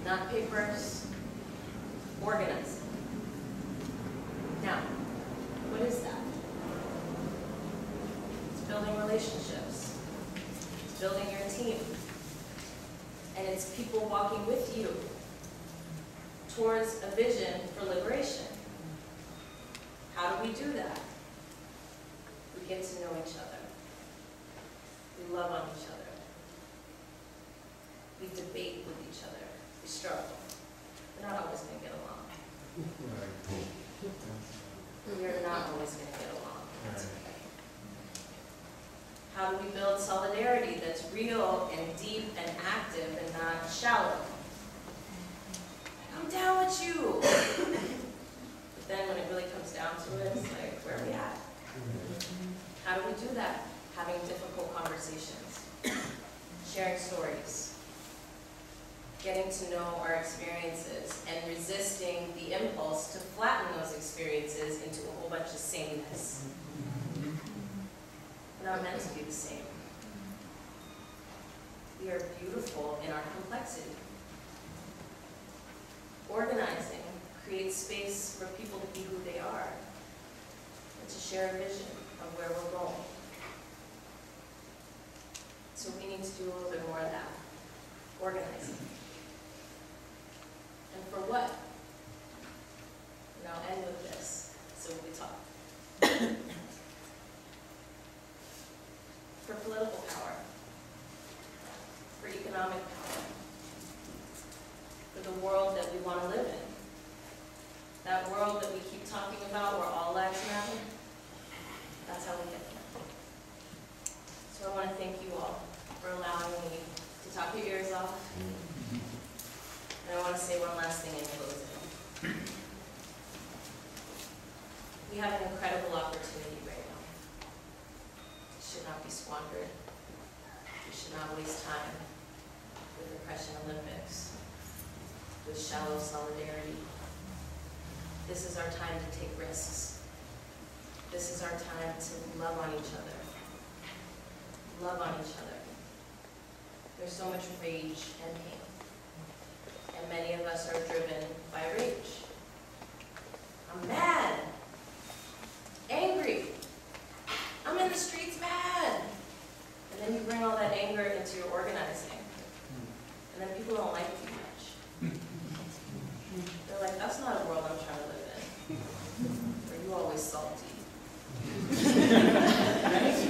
not papers, organizing. Now, what is that? It's building relationships. It's building your team. And it's people walking with you towards a vision for liberation. How do we do that? We get to know each other. We love on each other. We debate with each other. We struggle. We're not always going to get along. We're not always going to get along. That's okay. How do we build solidarity that's real and deep and active and not shallow? I'm down with you. But then when it really comes down to it, it's like, where are we at? How do we do that? Having difficult conversations, sharing stories, getting to know our experiences, and resisting the impulse to flatten those experiences into a whole bunch of sameness. We're not meant to be the same. We are beautiful in our complexity. Organizing creates space for people to be who they are and to share a vision of where we're going. So we need to do a little bit more of that, organizing. And for what? And I'll end with this, so we talk. For political power, for economic power, for the world that we want to live in. That world that we keep talking about where all lives matter, that's how we get there. So I want to thank you all for allowing me to talk your ears off. And I want to say one last thing in closing. We have an incredible opportunity right now. It should not be squandered. We should not waste time with Oppression Olympics, with shallow solidarity. This is our time to take risks. This is our time to love on each other. Love on each other. There's so much rage and pain. And many of us are driven by rage. I'm mad. Angry. I'm in the streets mad. And then you bring all that anger into your organizing. And then people don't like you much. They're like, that's not a world I'm trying to live in. Where you always salty. Right?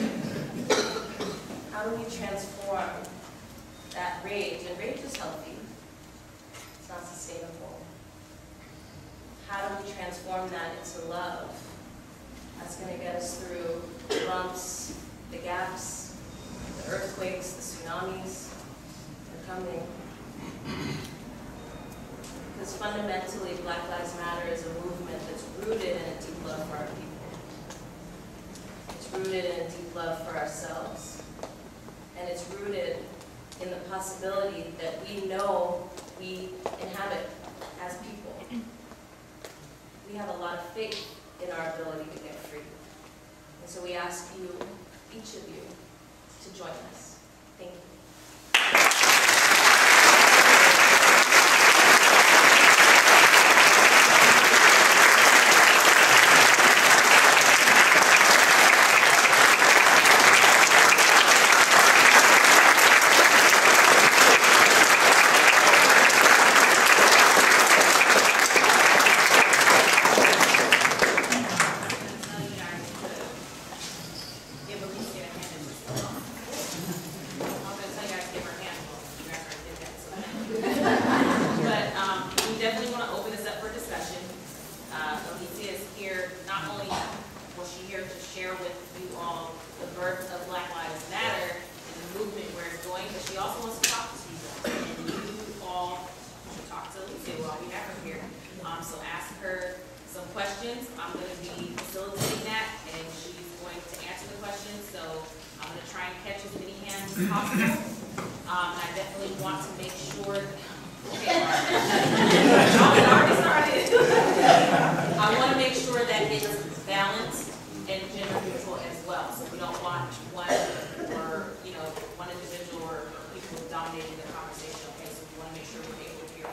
How do we transform that rage? And rage is healthy. It's not sustainable. How do we transform that into love? That's going to get us through the bumps, the gaps, the earthquakes, the tsunamis. They're coming. Because fundamentally, Black Lives Matter is a movement that's rooted in a deep love for our people. It's rooted in a deep love for ourselves. And it's rooted in the possibility that we know we inhabit as people. We have a lot of faith in our ability to get free. And so we ask you, each of you, to join us. Thank you. One individual or people dominating the conversation. Okay, so we want to make sure we're able to hear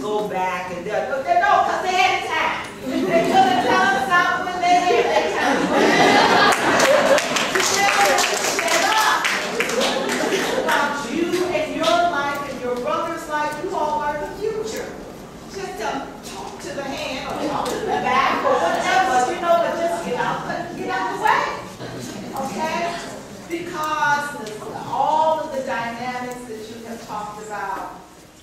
go back and no, because they had time. They couldn't tell us out when they had their time. Shut up. It's about you and your life and your brother's life. You all are the future. Just talk to the hand or talk to the back or whatever, you know, but just get out the way. Okay? Because all of the dynamics that you have talked about,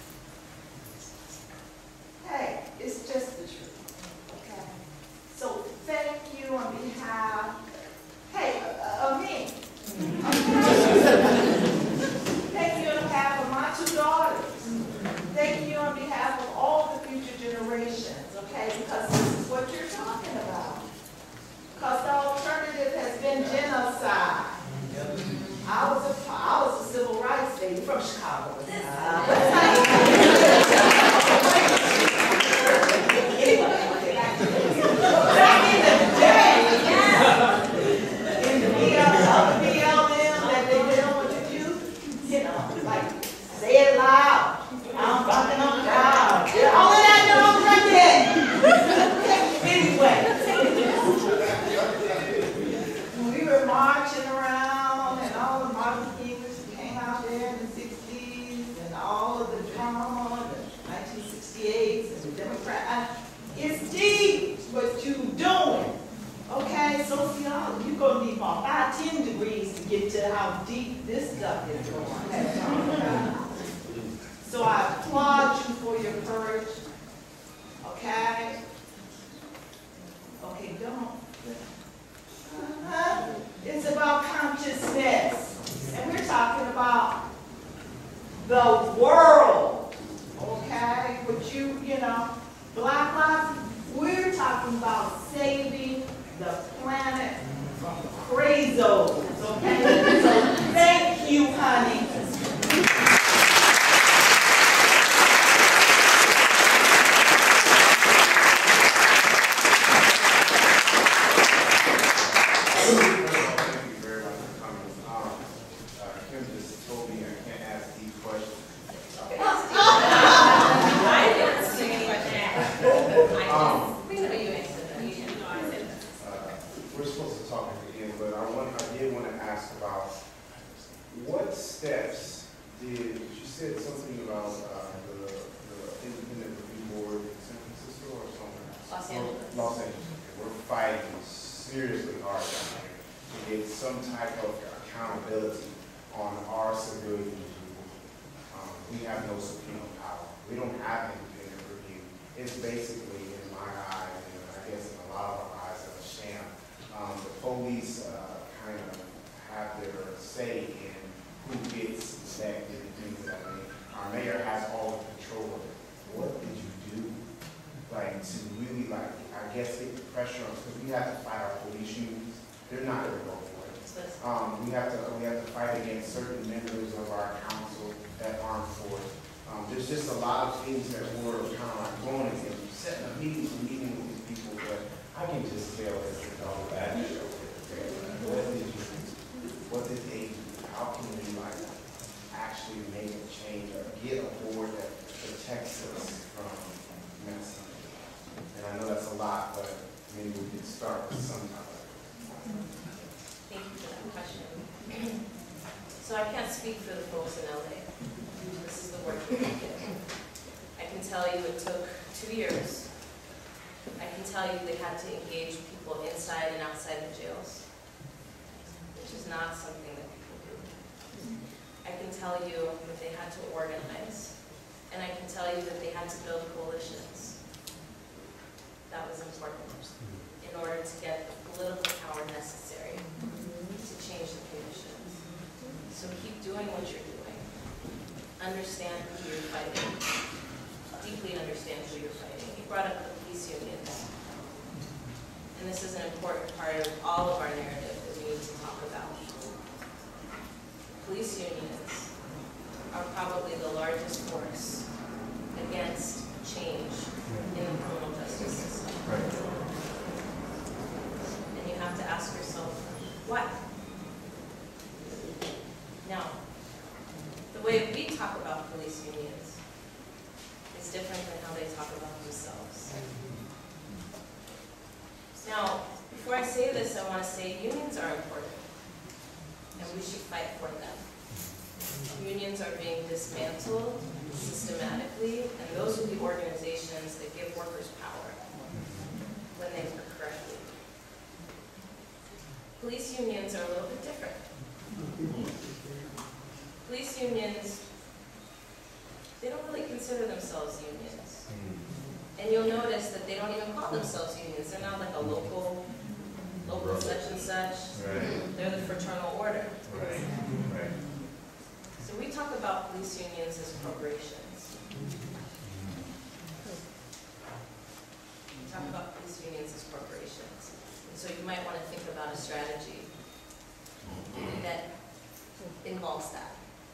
hey, it's just the truth. Okay? So thank you on behalf, of me. Thank you on behalf of my 2 daughters. Thank you on behalf of all the future generations, okay? Because this is what you're talking about. Because the alternative has been genocide. I was a civil rights lady from Chicago. Back in the day, in the BLM that they deal with the youth, you know, like, say it loud. I'm fucking on God. All of that goes right there. Anyway. We were marching around and all the Martin Luther Kings came out there in the 60s and all of the drama, the 1968s and the Democrat. It's deep what you doing. Okay, sociology, you're going to need about 5-10 degrees to get to how deep this stuff is going. So I applaud you for your courage. Okay? Okay, don't. It's about consciousness. And we're talking about the world. Okay? But you know, Black Lives, we're talking about saving the planet from crazos. Okay? So thank you, honey. So I can't speak for the folks in LA. This is the work that we did. I can tell you it took 2 years. I can tell you they had to engage people inside and outside the jails, which is not something that people do. I can tell you that they had to organize, and I can tell you that they had to build coalitions. That was important in order to get the political power necessary to change the conditions. So keep doing what you're doing. Understand who you're fighting. Deeply understand who you're fighting. You brought up the police unions. And this is an important part of all of our narrative that we need to talk about. Police unions are probably the largest force against change in the criminal justice system. And you have to ask yourself, why? Now, the way we talk about police unions is different than how they want to say unions are important, and we should fight for them. Unions are being dismantled systematically, and those are the organizations that give workers power when they work correctly. Police unions are a little bit different. Police unions, they don't really consider themselves unions. And you'll notice that they don't even call themselves unions. They're not like a local such and such. Right. They're the fraternal order. Right. Right. So we talk about police unions as corporations. We talk about police unions as corporations. And so you might want to think about a strategy that involves that.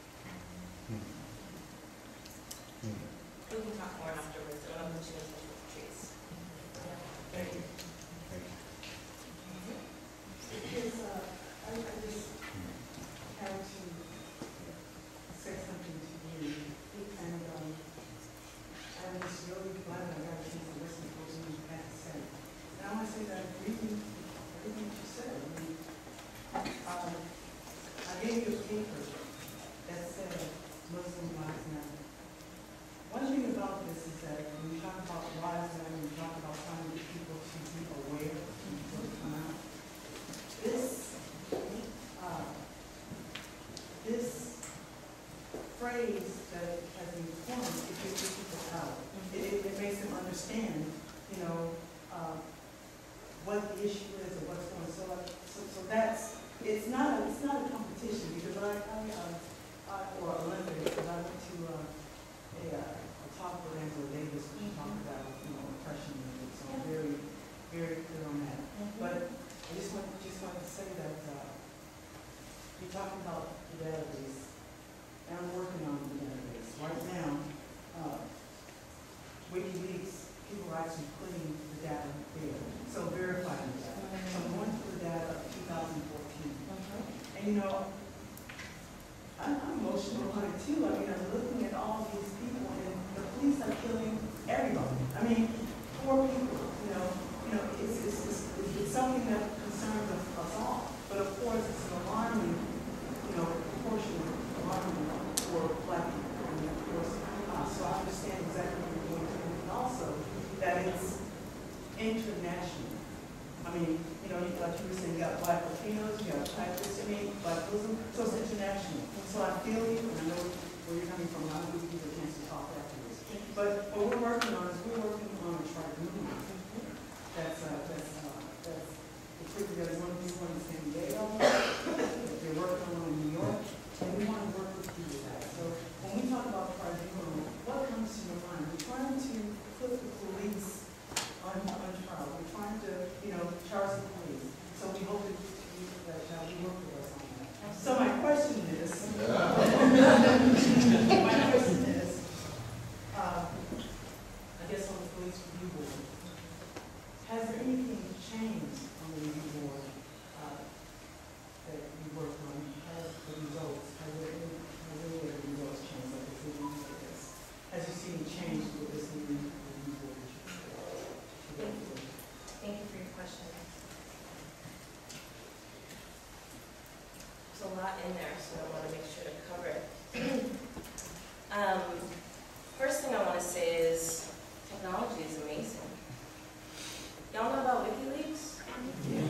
We can talk more afterwards. I want to put you in touch with Patrice. Thank you. Because I just had to say something to you, and I was really glad I got a chance to listen to what you had to say. And I want to say that I agree with everything that you said. I gave you a paper that said Muslim Lives Matter. One thing about this is that when we talk about lives matter, we talk about trying to get people to be aware of people to come out. This phrase that has been coined, it gives people power. It makes them understand, what the issue is or what's going on. So that's, it's not a competition, because or Olympics, because I went to a talk with Angela Davis, which talked about, oppression, so I'm very, very clear on that. But I just want to say that you're talking about the database, and I'm working on the database. Right now, WikiLeaks, people are actually putting the data there, so verifying the data. So I'm going through the data of 2014. And I'm emotional on it too. I mean, I'm looking at all these people, and the police are killing everybody. I mean, poor people, it's something that concerns us all. But of course, it's an alarming, proportion alarming for Black people. And of course, so I understand exactly what you're going through. And also, that it's international. I mean, like you were saying, you got Black Latinos, you got Blackers, Black Muslim, so it's international. So I feel you, and I know where you're coming from. I'm going to give you a chance to talk afterwards. But what we're working on is we're working on a tribunal. That's there's one in San Diego, they're working on in New York, and we want to work with you with that. So when we talk about tribunal, what comes to your mind? We're trying to put the police on trial. We're trying to, charge the police. So we hope that you work with us on that. So my question is, I guess on the police review board, has there anything changed on the review board that you worked on? Has the results, have any of the results changed? Like has you seen change with this new review board? Thank you for your question. There's a lot in there, so I want to make sure to cover it. First thing I want to say is technology is amazing. Y'all know about WikiLeaks? Yeah.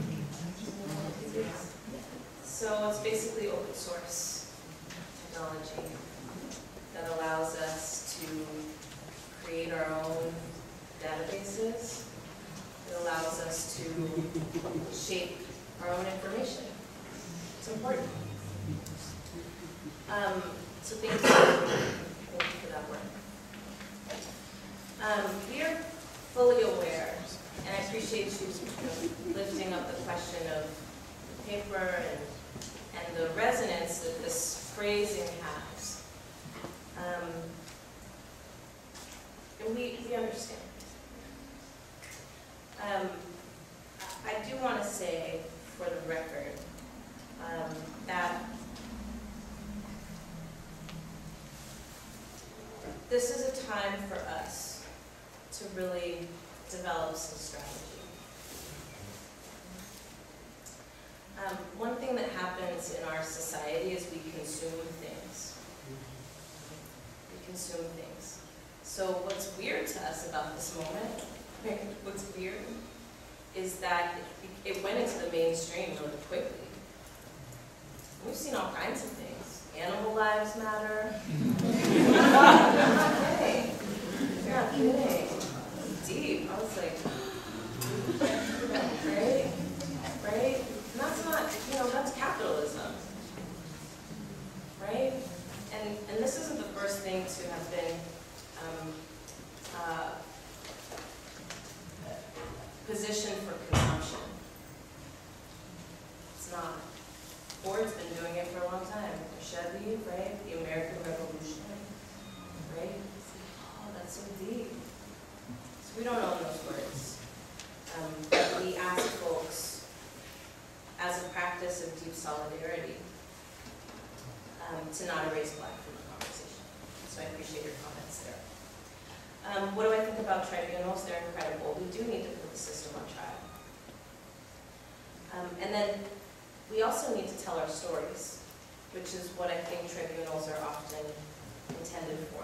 So it's basically open source technology that allows us to create our own databases. It allows us to shape our own information. It's important. So thank you for that work. We are fully aware, and I appreciate you lifting up the question of the paper and the resonance that this phrasing has. And we understand. I do want to say, for the record, that this is a time for us to really develop some strategy. One thing that happens in our society is we consume things. We consume things. So what's weird to us about this moment, what's weird, is that it went into the mainstream really quickly. We've seen all kinds of things. Animal lives matter. I'm not kidding. You're not kidding. It's deep. I was like, right? Right? And that's not, that's capitalism. Right? And this isn't the first thing to have been positioned for consumption. It's not. Ford's been doing it for a long time. Chevy, right? The American Revolution, right? Oh, that's so deep. So we don't own those words. We ask folks, as a practice of deep solidarity, to not erase Black from the conversation. So I appreciate your comments there. What do I think about tribunals? They're incredible. We do need to put the system on trial. And then we also need to tell our stories, which is what I think tribunals are often intended for.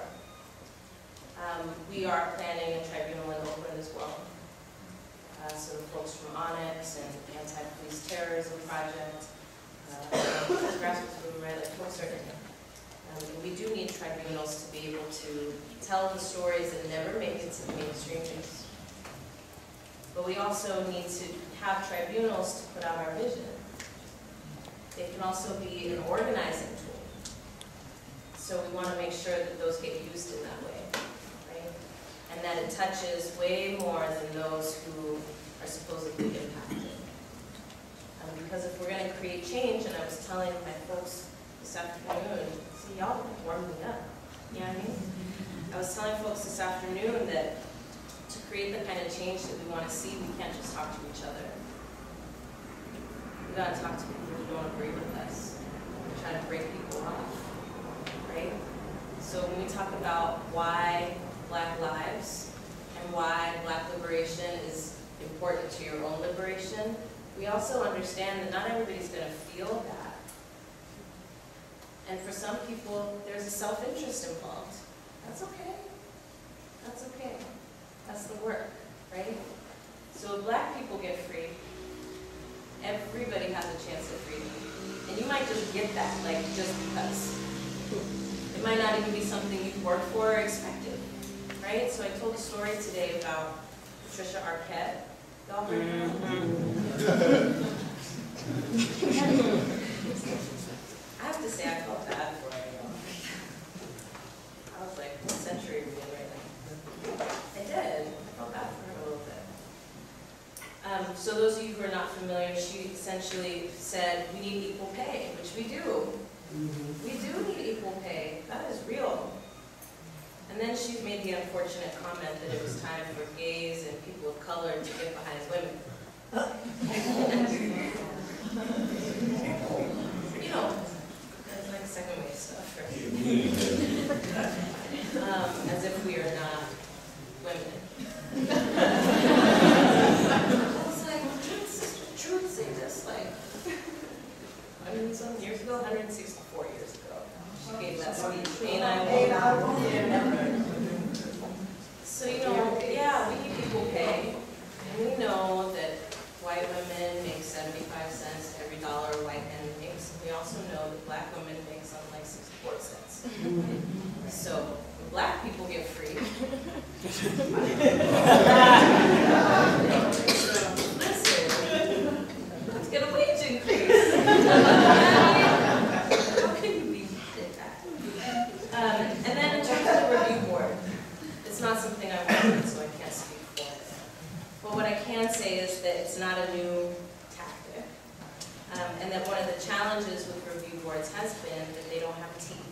We are planning a tribunal in Oakland as well. So the folks from Onyx and Anti-Police Terrorism Project, grassroots movement, right, like folks are in it. And we do need tribunals to be able to tell the stories that never make it to the mainstream news. But we also need to have tribunals to put out our vision. They can also be an organizing tool. So we want to make sure that those get used in that way, right? And that it touches way more than those who are supposedly impacted. Because if we're going to create change, and I was telling my folks this afternoon, see, y'all warmed me up, you know what I mean? I was telling folks this afternoon that to create the kind of change that we want to see, we can't just talk to each other. We got to talk to people who don't agree with us. We're trying to break people off, right? So when we talk about why Black lives and why Black liberation is important to your own liberation, we also understand that not everybody's going to feel that. And for some people, there's a self-interest involved. That's okay. That's okay. That's the work, right? So if Black people get free, everybody has a chance at freedom. And you might just get that, like, just because. It might not even be something you've worked for or expected, right? So I told a story today about Patricia Arquette. Y'all heard her? I have to say, I felt bad for her, y'all. I was like, what century are we in right now? I did. I felt bad for her a little bit. So those of you who are not familiar, she essentially said, we need equal pay, which we do. We do need equal pay. That is real. And then she made the unfortunate comment that it was time for gays and people of color to get behind women. You know, that's like second wave stuff, right? As if we are not women. I was like, didn't Sister Truth say this like 100-some years ago, 164 years ago? She gave that speech. Ain't I one? So, you know, yeah, we need equal pay. And we know that white women make 75 cents every dollar a white man makes. And we also know that Black women make something like 64 cents. So, when Black people get free, listen, let's get a wage increase. How can you be mad at that? And then in terms of the review board, it's not something I want, so I can't speak for it. But what I can say is that it's not a new tactic, and that one of the challenges with review boards has been that they don't have teeth.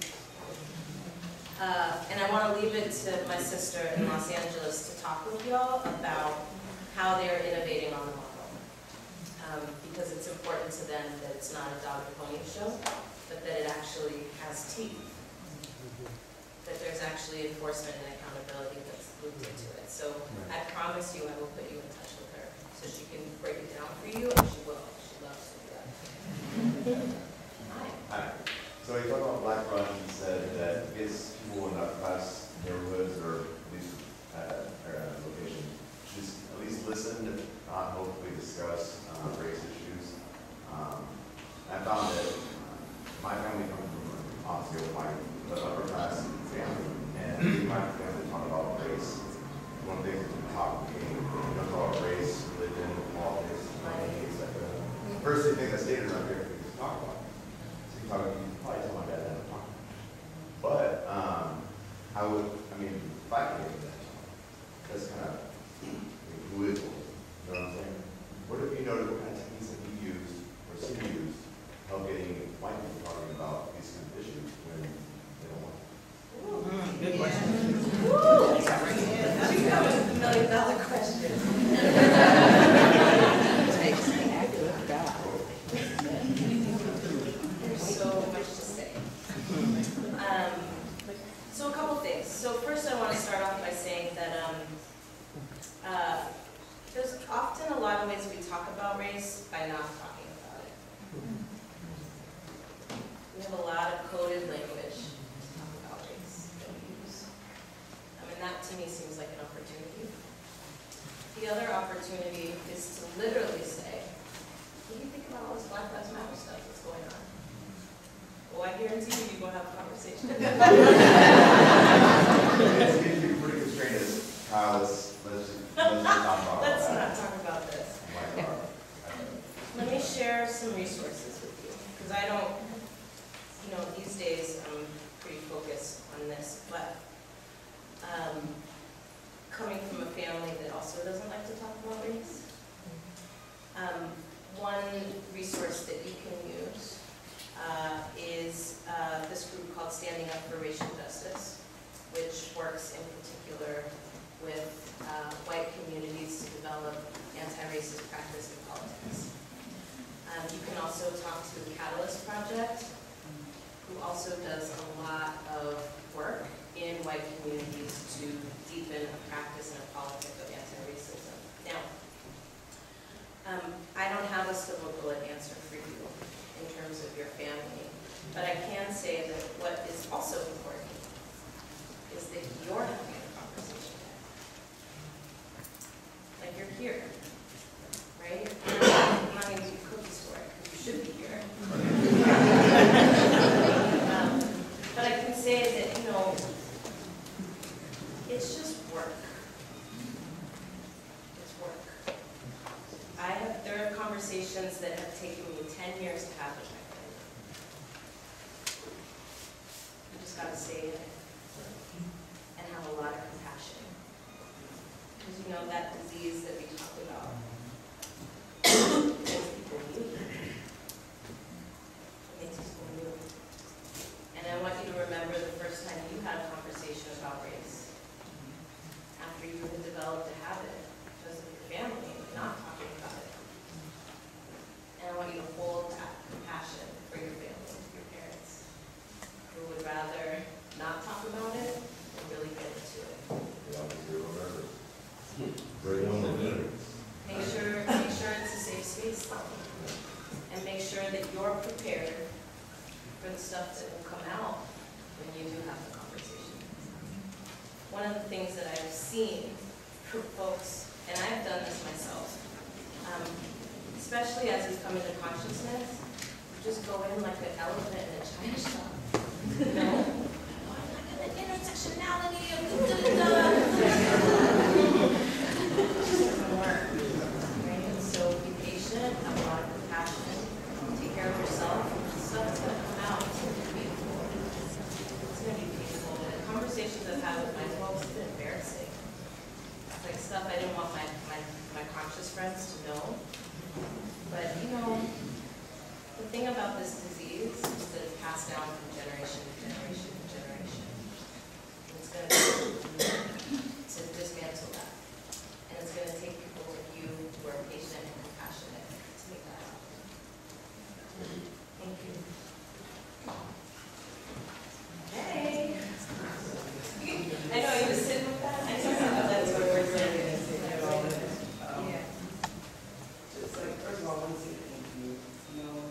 And I want to leave it to my sister in Los Angeles to talk with y'all about how they're innovating on the model. Because it's important to them that it's not a dog and pony show, but that it actually has teeth. That there's actually enforcement and accountability that's looped into it. So I promise you I will put you in touch with her so she can break it down for you, and she will. She loves to do that. Hi. Hi. So you talked about Black Run, you said that it's people in upper class neighborhoods or at least locations, just at least listen, if not hopefully discuss race issues. I found that my family comes from obviously with the upper class family, and my family talk about race. One of the things we talk about race, religion, politics, money, etc. First thing that's stated around here we just talk about. So you probably tell my dad that I'm talking. But I mean, if I could get that, that's kind of who is one, you know what I'm saying? What if you noted what kind of techniques that he used or she used to help getting white people talking about these kind of issues when they don't want to? Good question. Woo! You have a $1 million question. There's so much to say. So a couple things. So first I want to start off by saying that there's often a lot of ways we talk about race by not talking about it. We have a lot of coded language to talk about race that we use. I mean, that to me seems like an opportunity. The other opportunity is to literally say, what do you think about all this Black Lives Matter stuff that's going on? Well, I guarantee you will have a conversation. It's usually pretty constrained as Kyle, let's just talk about Let's that. not talk about this. Like, Let me share some resources with you, because I don't, these days I'm pretty focused on this, but coming from a family that also doesn't like to talk about race, one resource that you can use is this group called Standing Up for Racial Justice, which works in particular with white communities to develop anti-racist practice in politics. You can also talk to the Catalyst Project, who also does a lot of work in white communities to deepen a practice and a politic of anti-racism. Now, I don't have a silver bullet answer for you in terms of your family, but I can say that what is also important is that you're having a conversation. Like you're here, right? I'm not going to do cookies for it, because you should be here. But I can say that, it's just work. It's work. There are conversations that have taken me 10 years to have with my family. You just got to say it and have a lot of compassion. Because that disease that we talk about, makes people mute. It makes people mute. And I want you to remember the first time you had a conversation about race, after you had developed a habit because of your family not talking about it. And I want you to hold that compassion for your family, your parents, who would rather not talk about it than really get into it. Make sure it's a safe space, and make sure that you're prepared for the stuff that will come out when you do have the conversation. One of the things that I've seen for folks, and I've done this myself, especially as you come into consciousness, you just go in like an elephant in a china shop. Oh, I'm not going to intersectionality of It just doesn't work. Right? So be patient, have a lot of compassion, take care of yourself. Stuff is going to come out. It's going to be beautiful. It's going to be beautiful. The conversations I've had with my folks have been embarrassing. It's like stuff I didn't want my conscious friends to know. But the thing about this disease is that it's passed down from generation to generation to generation. And it's going to dismantle that. And it's going to take people like you who are patient and compassionate to make that happen. Thank you. Hey. I know, you just sitting with that? I know that's what we're saying. Yeah. Just like, first of all, I want to say thank you.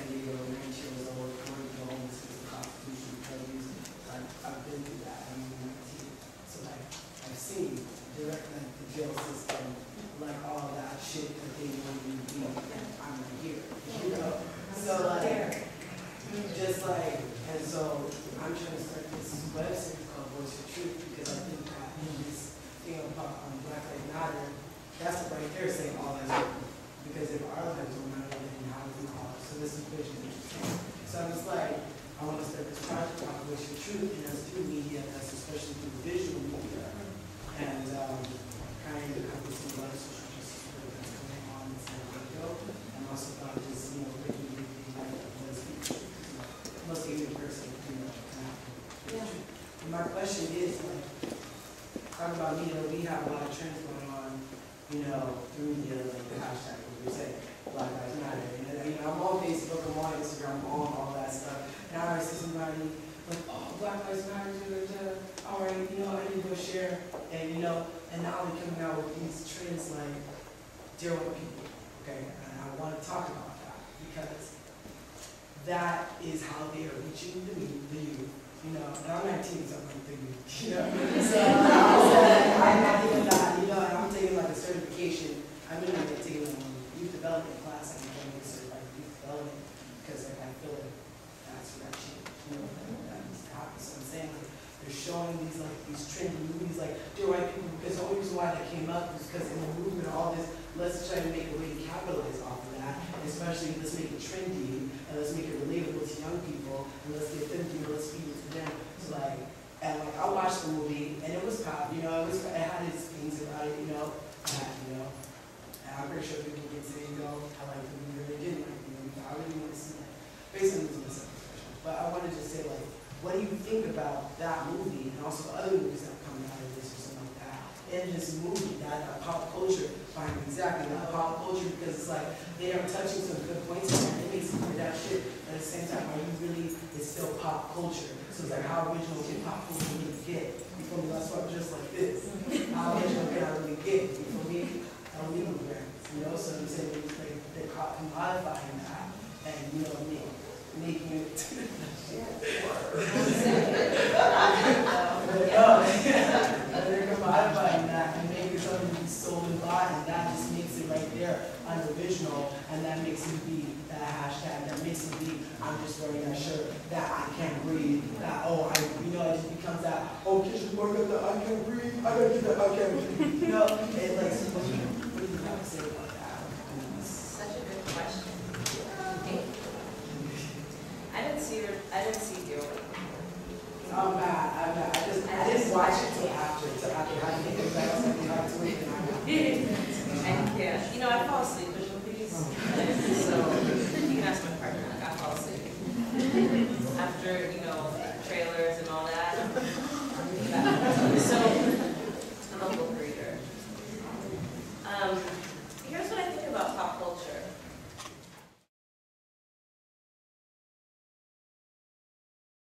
San Diego, 19 years old, going to homeless because the Constitution tells you. I've been through that. I'm 19. So like, I've seen direct like the jail system, like all that shit that they want you to be. I'm right here, you know? So like, just like, and so I'm trying to start this website called Voice for Truth because I think that in this thing about Black Lives Matter, that's right there saying all that's wrong. Because if our lives don't matter, then how do we call it? So this is vision interesting. So I'm just like, I want to start this project called Voice for Truth, and that's through media, that's especially through visual media. And kind of encompass some other social justice work that's going on in San Diego. And also about just, breaking the like mostly in person, Yeah. And my question is, like, talking about media, we have a lot of trends going on, through media, like the hashtag, what we say, Black Lives Matter. And I'm on Facebook, I'm on Instagram, I'm on all that stuff. And I see somebody like, oh, Black Lives Matter, all right, I need to go share. And and now they're coming out with these trends like dear white people. Okay, and I want to talk about that because that is how they are reaching the youth. And I'm 19, so I'm like the youth. So I'm not doing that. And I'm taking like a certification. I'm in like taking a youth development class. I'm trying to get certified in youth development because like I feel like that's what that change. That needs to happen. So I'm saying like they're showing these trendy movies like dear white people because the only reason why that came up was because in the movement all this, let's try to make a way to capitalize off of that, and especially let's make it trendy and let's make it relatable to young people and let's get them let's feed it to them. So like and like I watched the movie and it was pop, it had its things about it, and I'm pretty sure people can say, I like the movie or they didn't like the movie. I really want to see that based on this discussion. But I wanted to say like, what do you think about that movie and also other movies that come out of this or something like that? In this movie, that pop culture, find exactly that pop culture because it's like they are touching some good points in there. It makes you do that shit, but at the same time, are you really? It's still pop culture. So it's like how original can pop culture really get? You feel me? That's why I'm just like this. How original can I really get? You feel me? I don't need no brands, So I'm saying like they're commodifying that and making it. They're commodifying that and making something be sold and bought, and that just makes it right there unoriginal, and that makes it be that hashtag, that makes it be, I'm just wearing that shirt, that I can't breathe, that, it just becomes that, kitchen worker, that I can't breathe, I gotta get that, I can't breathe, and like, what do you have to say about that? Such a good question. I didn't see you. I'm bad. I didn't watch it till after I think it was like something hard to wait I can't. I fall asleep with movies. So you can ask my partner, like I fall asleep. After,